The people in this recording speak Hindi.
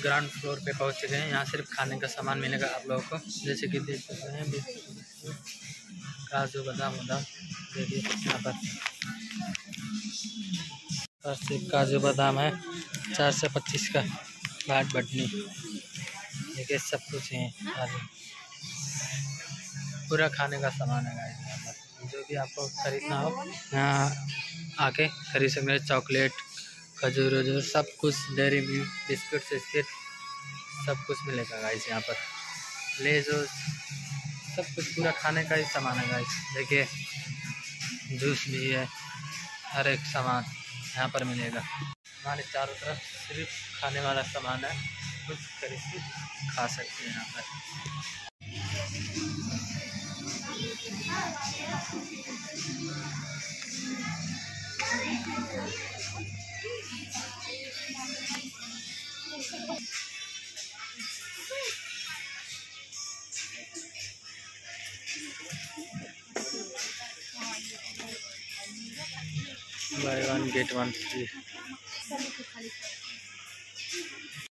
ग्राउंड फ्लोर पे पहुंच चुके हैं। यहाँ सिर्फ खाने का सामान मिलेगा आप लोगों को, जैसे कि देख सकते हैं काजू बादाम वादाम। देखिए यहाँ पर सिर्फ काजू बादाम है, 425 का बाट बटनी। देखिए सब कुछ है, पूरा खाने का सामान है गाइस। यहाँ पर जो भी आपको खरीदना हो यहाँ आके खरीद सकते हैं। चॉकलेट, खजूर वजूर सब कुछ, डेयरी मिल्क, बिस्कुट सिस्किट सब कुछ मिलेगा गाइस यहाँ पर। लेज सब कुछ पूरा खाने का ही सामान है गाइस। देखिए जूस भी है, हर एक सामान यहाँ पर मिलेगा। हमारे चारों तरफ सिर्फ खाने वाला सामान है, कुछ खरीद के खा सकते हैं यहाँ पर। Buy one get one free.